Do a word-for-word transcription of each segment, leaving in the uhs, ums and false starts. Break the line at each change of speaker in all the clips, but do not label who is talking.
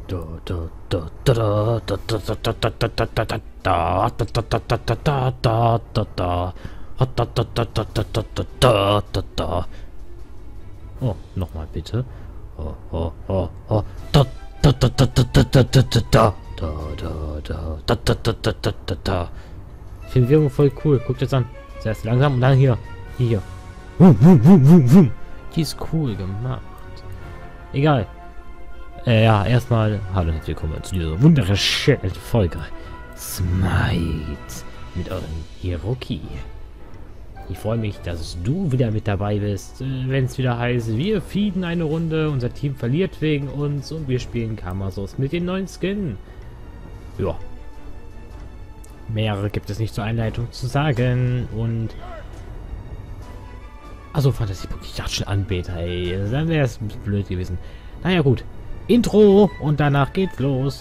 Oh, nochmal bitte. Oh, oh, oh, oh. Da, da, da, da, da, da, da, da, da, da, da, da, da, da, da, da, da, da. Ich finde die Wirkung voll cool. Guckt jetzt an. Zuerst langsam und dann hier. Hier. Wum, wum, wum, wum, wum. Die ist cool gemacht. Egal. Äh, ja, erstmal hallo und herzlich willkommen zu dieser wunderschönen Folge. Smite. Mit eurem Hiroki. Ich freue mich, dass du wieder mit dabei bist, wenn es wieder heißt, wir feeden eine Runde, unser Team verliert wegen uns und wir spielen Kamasos mit den neuen Skin. Ja. Mehrere gibt es nicht zur Einleitung zu sagen und... Achso, Fantasiepunkt. Ich dachte schon Anbeter, ey. Dann wäre es ein bisschen blöd gewesen. Naja, gut. Intro und danach geht's los.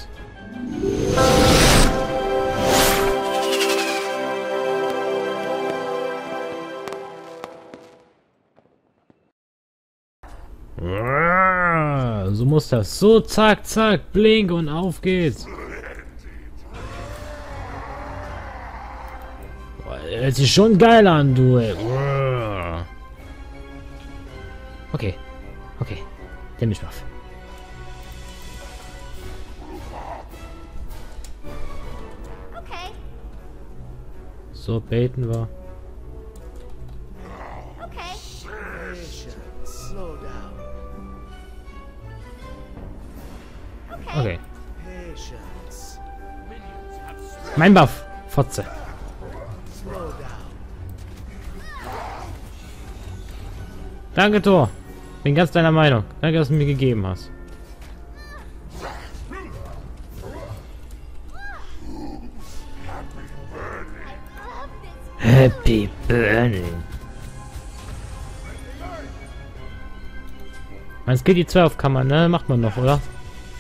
So muss das. So, zack, zack, blink und auf geht's. Boah, das hört sich schon geil an, du, ey. Okay, okay. Damage Buff.
Okay.
So, baiten wir.
Okay.
Slow down.
Okay.
Okay.
Patience.
Mein Buff. Fotze.
Slow down.
Danke, Thor. Bin ganz deiner Meinung. Danke, dass du mir gegeben hast. Happy Burning. Man Skill die zwei auf Kammer, ne? Macht man noch, oder?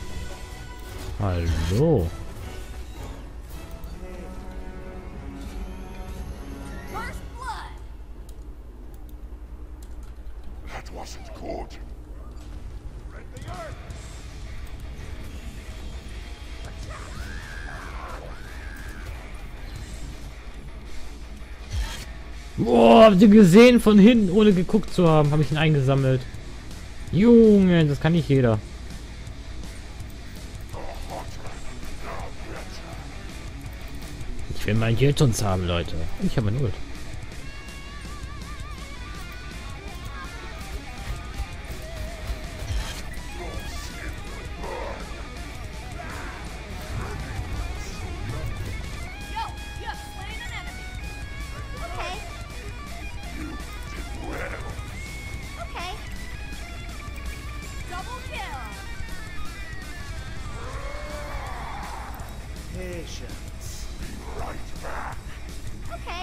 Hallo.
First blood.
That wasn't good.
Boah, habt ihr gesehen von hinten, ohne geguckt zu haben, habe ich ihn eingesammelt. Junge, das kann nicht jeder. Ich will meinen Jetons haben, Leute. Ich habe null.
Yo, you have slain an enemy. Okay. Okay. Double kill.
Patience.
Right back.
Okay.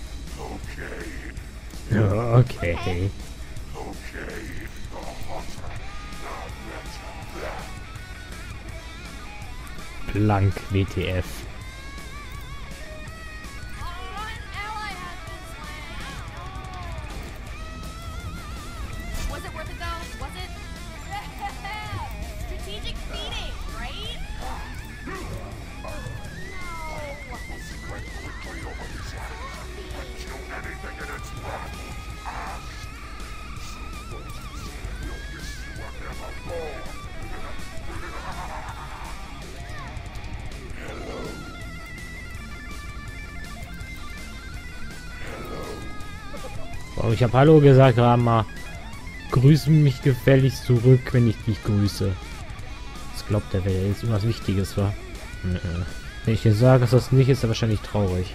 Okay.
Okay.
Okay. The hotter, the better.
Blank W T F.
An ally has been slain. Was it worth it though? Was it? Strategic feeding, right? No.
Spread quickly over his head and kill anything in its path. Ash. You'll wish you were never born.
Oh, ich habe Hallo gesagt, Rama. Grüße mich gefälligst zurück, wenn ich dich grüße. Das glaubt der, wenn er jetzt irgendwas Wichtiges war. Wenn ich dir sage, dass das nicht ist, ist er wahrscheinlich traurig.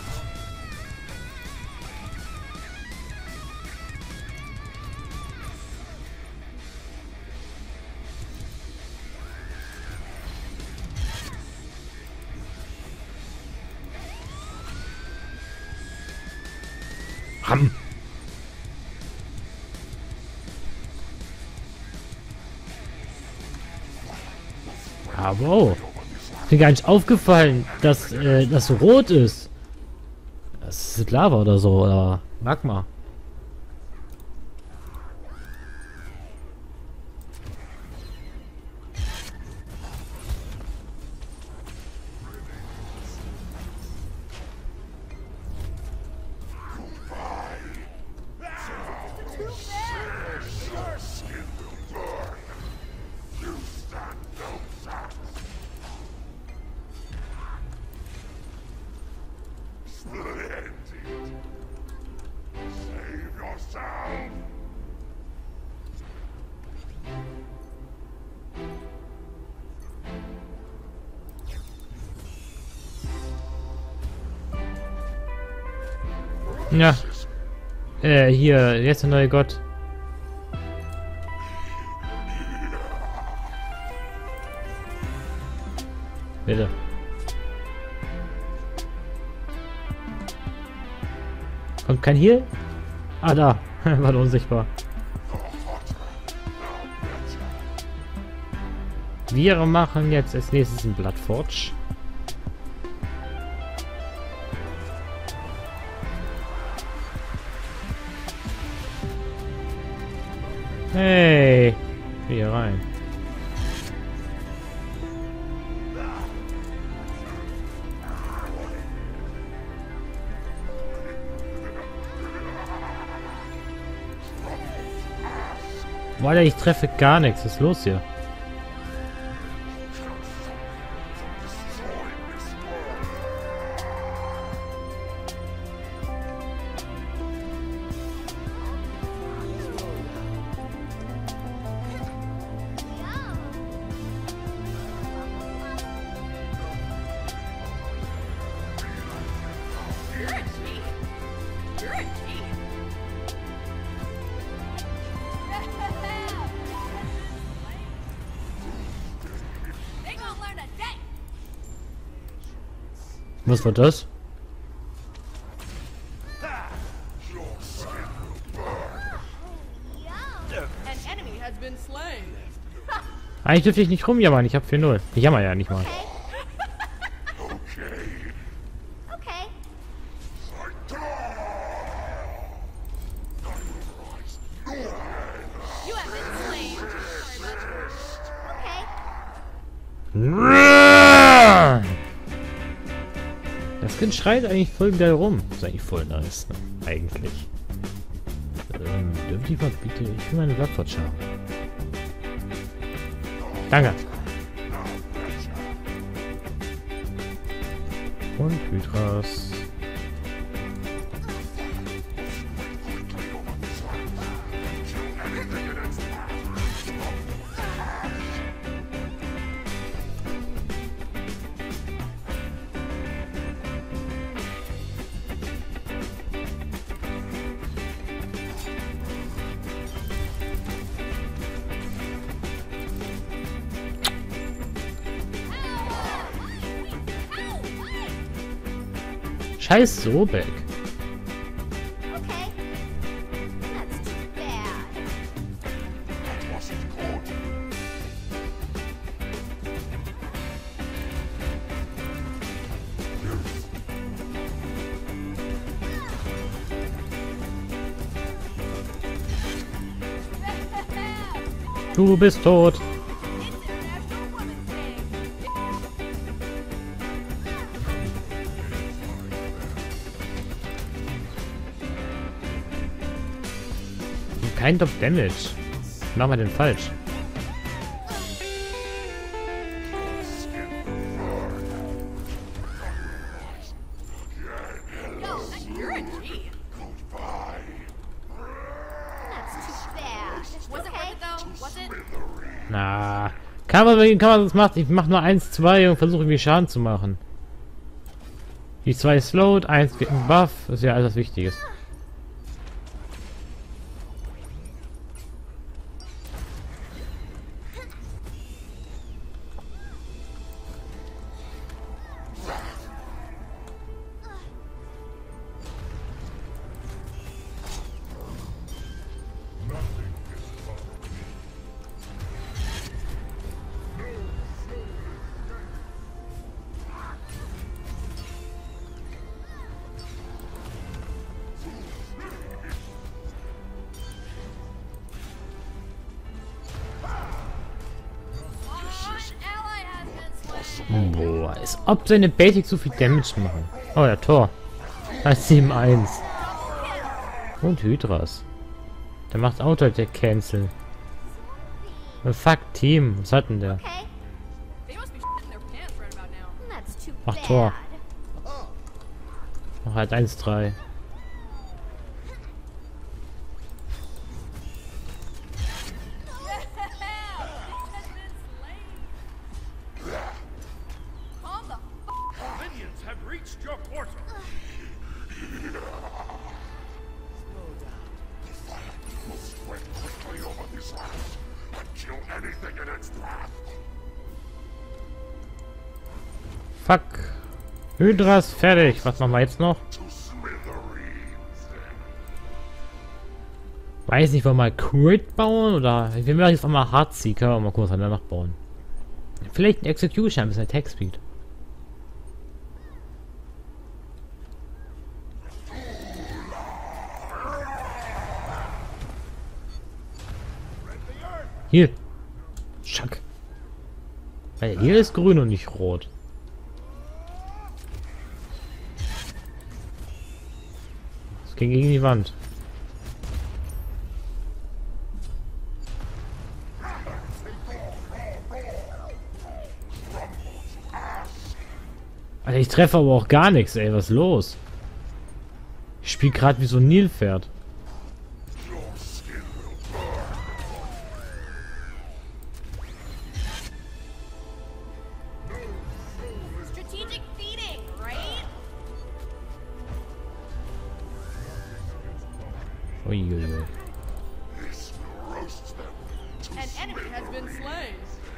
Ram! Aber wow. Ist mir gar nicht aufgefallen, dass äh, das so rot ist. Das ist Lava oder so, oder Magma. Ja. Äh, hier, jetzt der neue Gott. Bitte. Kommt kein Heal? Ah, da. War unsichtbar. Wir machen jetzt als nächstes ein Bloodforge. Hey, hier rein. Weil ich treffe gar nichts. Was ist los hier?
You're a G. You're a G. They gonna learn a day.
Was war das?
An enemy has been slain.
Eigentlich dürfte ich nicht rumjammern. Ich habe vier null. Ich jammer ja nicht mal.
Okay.
You have been slain. Sorry, bud.
Okay.
Das Kind schreit eigentlich voll geil rum. Ist eigentlich voll nice, ne? Eigentlich. Ähm, dürfte ich mal bitte... Ich will meine Bloodforge haben. Danke. Und Hydras. Scheiß Sobek.
Okay. That's too bad.
That wasn't good.
Du bist tot.
It's International Women's Day.
Kein Top Damage. Machen wir denn falsch?
Yo, you're a G.
That's too bad.
Was it worth
Okay.
it though? Was it?
Na, kann man, kann man das machen? Ich mach nur eins, zwei und versuche irgendwie Schaden zu machen. Die zwei slowed, eins gibt einen Buff, das ist ja alles was Wichtiges.
An ally has been slain.
Boah, als ob seine Basics so viel Damage machen. Oh ja, Tor. eins sieben eins. Und Hydras. Der macht Auto-Attack Cancel. Oh, fuck, Team. Was hat denn der?
Okay.
They must be shitting their pants right about now.
That's too
Ach,
bad.
Tor. Noch halt eins drei.
Calm the f-
Minions have reached your portal.
Fuck. Hydra ist fertig. Was machen wir jetzt noch?
To smithereens.
Weiß nicht, wollen wir mal Crit bauen oder... Wir werden jetzt mal Heartseeker und mal kurz danach bauen. Vielleicht ein Execution, ein bisschen Attack Speed. Hier. Schack. Weil hier ist grün und nicht rot. Das ging gegen die Wand. Alter, ich treffe aber auch gar nichts, ey. Was ist los? Ich spiele gerade wie so ein Nilpferd.
Strategic feeding, right?
Uiuiui.
This will roast them to
An enemy has been
smithereens.
slain.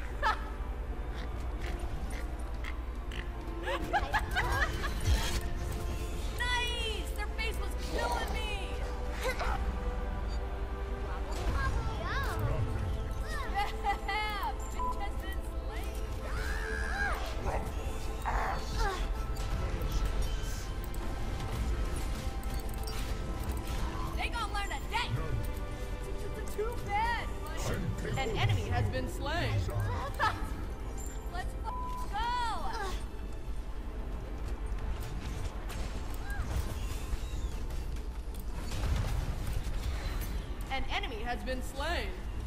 Nice! Their face was killing me! Yeah! Bitch has been slain. They gonna learn today! Too bad, buddy. An enemy has been slain. Let's f- go! An enemy has been slain.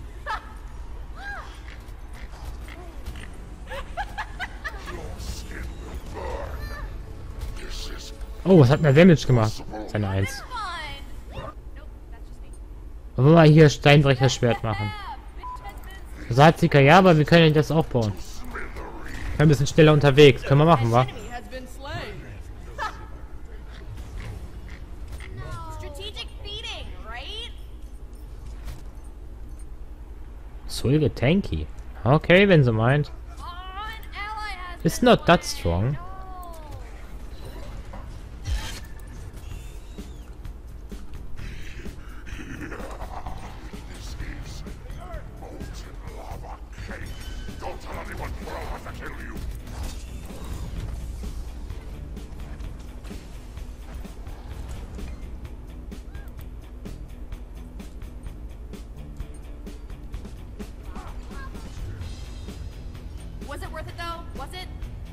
Your skin will burn. This is
Oh, was hat denn der Damage gemacht? Seine eins.
Fun. Nope, that's just me.
Wollen wir mal hier Steinbrecher-Schwert machen?
Yeah, bitch has been slain.
Salziger, ja, aber wir können das auch bauen. Wir sind ein bisschen schneller unterwegs. Können wir machen, wa?
Enemy has been slain. Strategic feeding, right?
Sulge tanky. Okay, wenn sie meint.
Oh, an ally has
It's
been
not that
slain.
strong.
No.
This is molten lava cake. Don't tell anyone or I'll have to kill you.
Was it worth it though? Was it?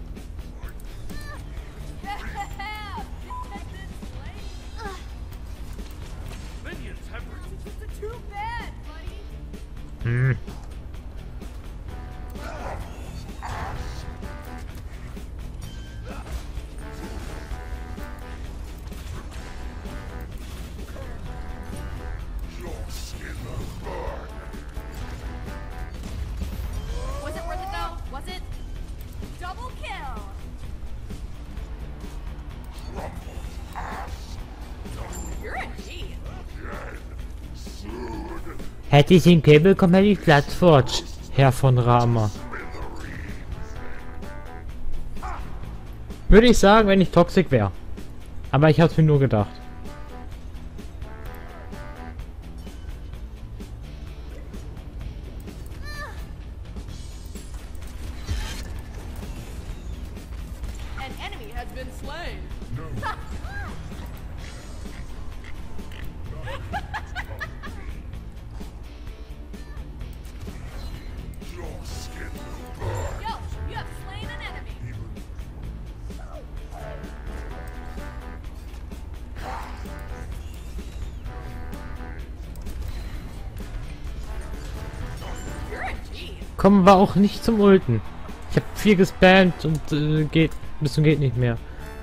Yeah, bitch has been slain.
Minions have
Too bad, buddy.
Hm.
Your skin will burn.
Was it worth it though? Was it? Double kill. You're a G.
Hätte ich den Cable bekommen, hätte ich Platzforge. Herr von Rama. Würde ich sagen, wenn ich toxic wäre. Aber ich hab's mir nur gedacht.
An enemy has been slain.
Your skin will burn.
Yo, you have slain an enemy. You're a G.
Kommen wir auch nicht zum Ulten. Ich habe viel gespammt und äh, geht bis zum geht nicht mehr.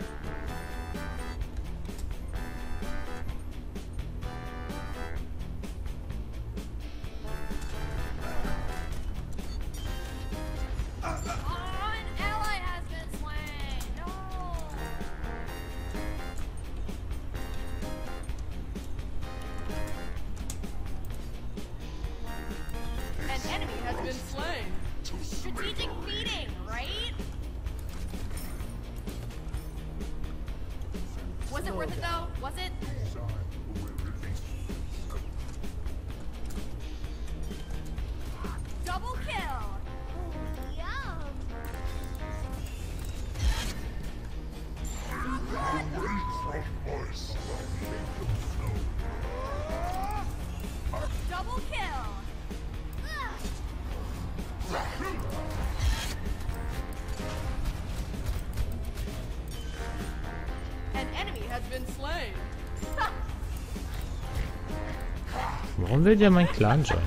Oh, an ally has been slain. No. An enemy has been slain.
To
Strategic
smithereens.
feeding, right? Was it worth it though? Was it? Double kill.
Yum.
Double kill. An enemy has been slain.
Warum will der mein Clan schon?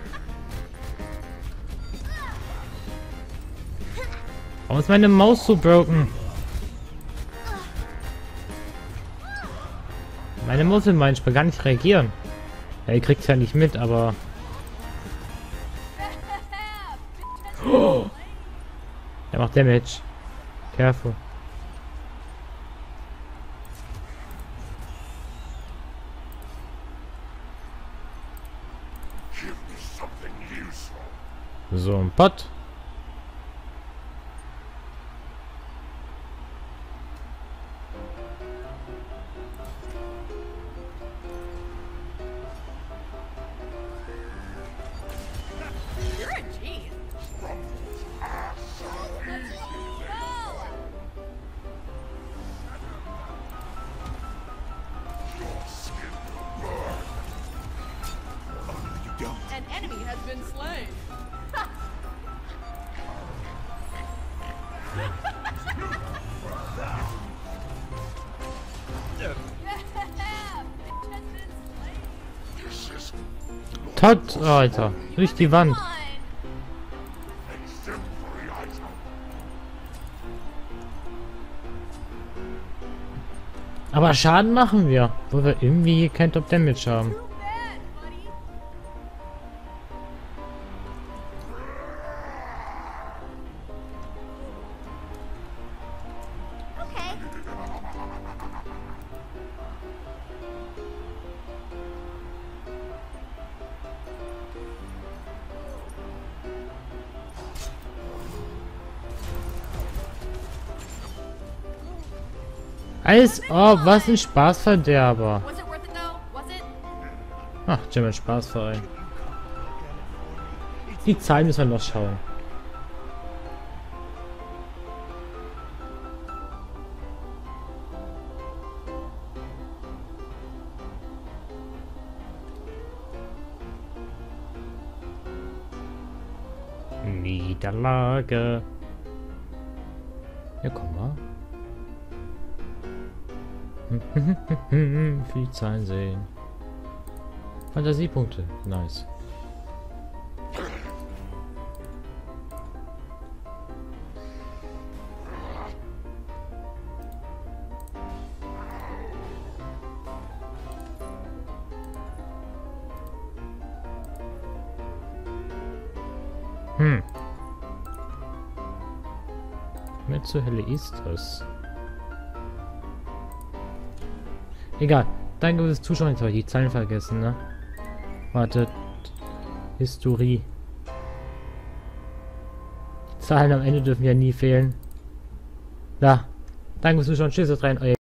Warum ist meine Maus so broken? Meine Maus will manchmal gar nicht reagieren. Ja, ihr kriegt's ja nicht mit, aber... Oh! Er macht Damage. Careful.
Give me something useful.
So, ein Pot.
You're a G. An enemy has been slain.
This is
Tot, oh, Alter. Durch die Wand.
exemplary item.
Aber Schaden machen wir. Wo wir irgendwie hier kein Top Damage haben.
Too bad, buddy.
Okay.
Alles, oh, was ein Spaßverderber.
Was it worth it though? Was it?
Ach, German Spaßverein. Die Zahlen müssen wir noch schauen. Niederlage. Ja, komm mal. Für die Zahlen sehen. Fantasiepunkte. Nice. Hm. Wer zur Hölle ist das? Egal. Danke fürs Zuschauen. Jetzt habe ich die Zahlen vergessen, ne? Wartet. Historie. Die Zahlen am Ende dürfen ja nie fehlen. Da. Danke fürs Zuschauen. Tschüss, rein. Euer